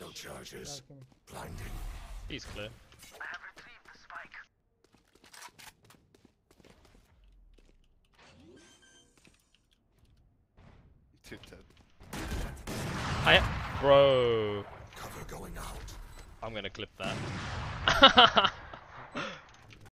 Shield charges. Dark in. Blinding. He's clear. I have retrieved the spike. Bro. Cover going out. I'm gonna clip that.